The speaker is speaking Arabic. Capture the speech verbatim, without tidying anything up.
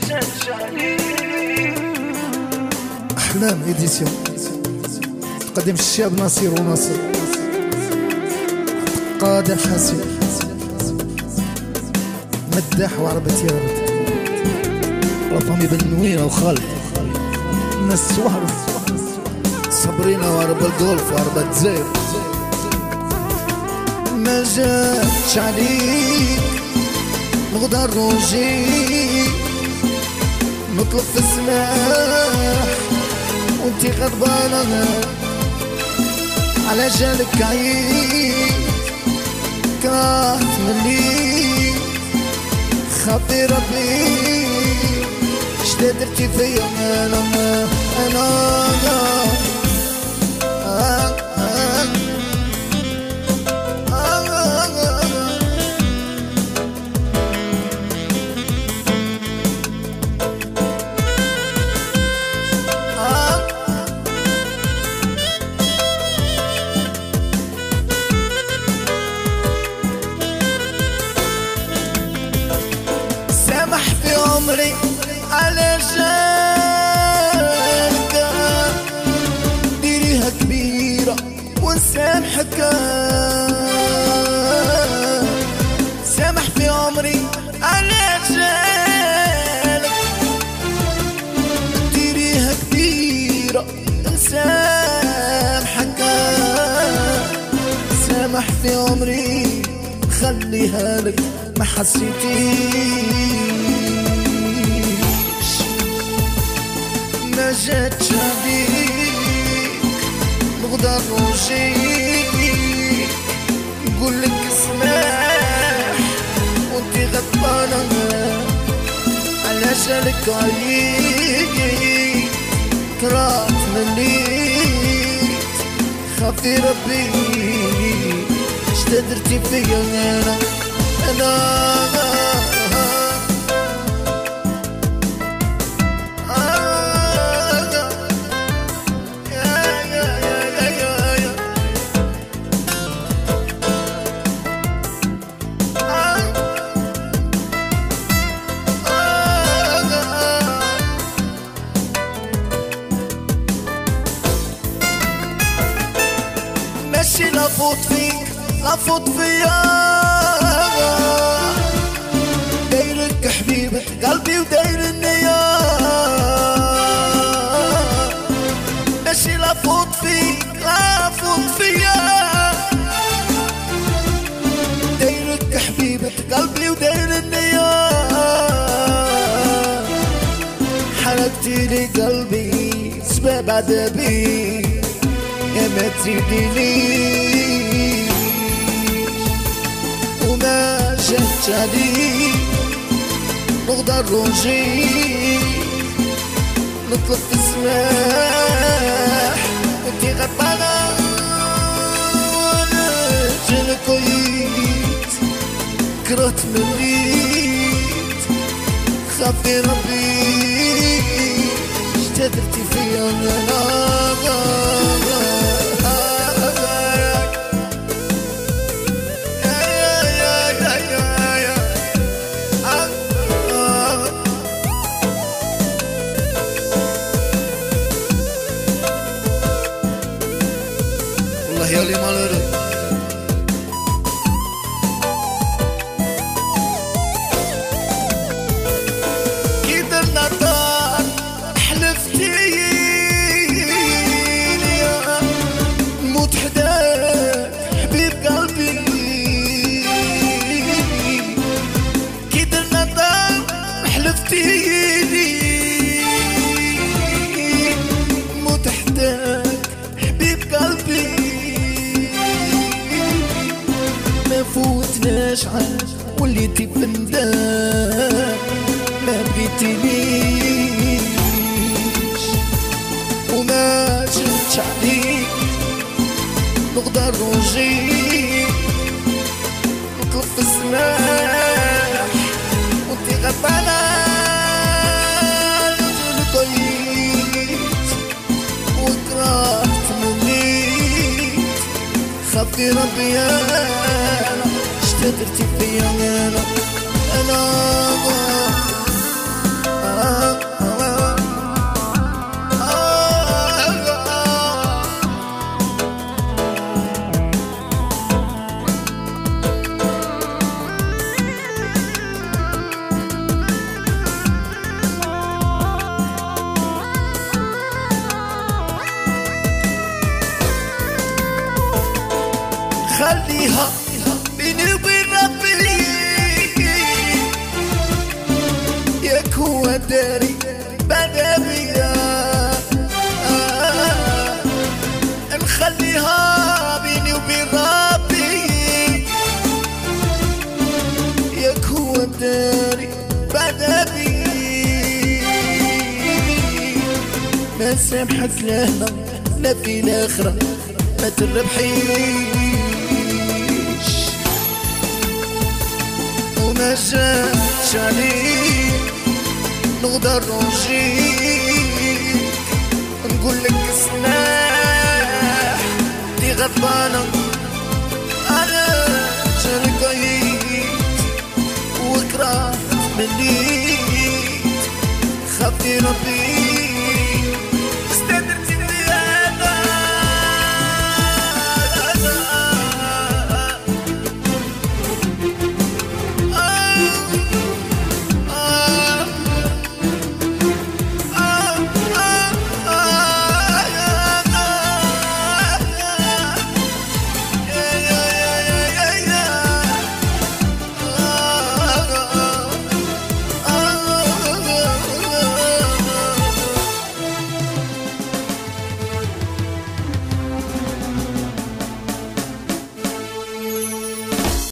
أحلام إديسيون تقدم الشاب نصير ونصر قادر حسين مداح وعربة يارب رفامي بن نويرة وخالد الناس سوهر صبرينا وعربة الجولف وعربة زير ما جاتش عليك نغدر روجي نطلب في السماح وانتي غضبانة على جالك عيد كرهت مني خاطي ربي شتا درتي فيا انا انا انا آه آه عمري على جالك ديريها كبيرة ونسامحك سامح في عمري على جالك ديريها كبيرة نسامحك سامح في عمري خليها لك ما حسيتيش ما جاتش عليك نقدر نجيك نقولك اسمح وانتي غضبانة على جالك عليك كرهت مليت خافي ربي شتا درتي فيا انا انا ماشي لافوت فيك لافوت فيا دايرك حبيبة قلبي وداير النية ماشي لافوت فيك لافوت فيا دايرك حبيبة قلبي وداير النية حرقتي لي قلبي سباب عذابي يا ما تزيدينيش وما جاتش عليك نقدر نجيك نطلب في السماح وانتي غضبانة وانا جالك ويت كرهت مليت خافي ربي شتا درتي فيا انا والله يا لي مالوري كي درنا دار حلفتي ليا نموت حداك حبيب قلبي كي درنا دار حلفتي لي نموت حداك حبيب قلبي ما فوتناش عاد وليتي فندان ما بغيتينيش وما جاتش عليك نقدر نجيك نطلب في السماح وانتي غضبانة جالك ويت وكرهت مليت خافي ربي انا شتا درتي فيا انا انا نخليها بيني وبين ربي، ياك هو داري بدا بيا. آه نخليها بيني وبين ربي، ياك هو داري بدا بيا. ما سامحك لهنا لا في الاخره ما تربحيش، وما جاتش عليك نقدر نجيك نقول لك سلاح دي غضبانة. أنا جرقيت وكرهت مليت خافتي ربي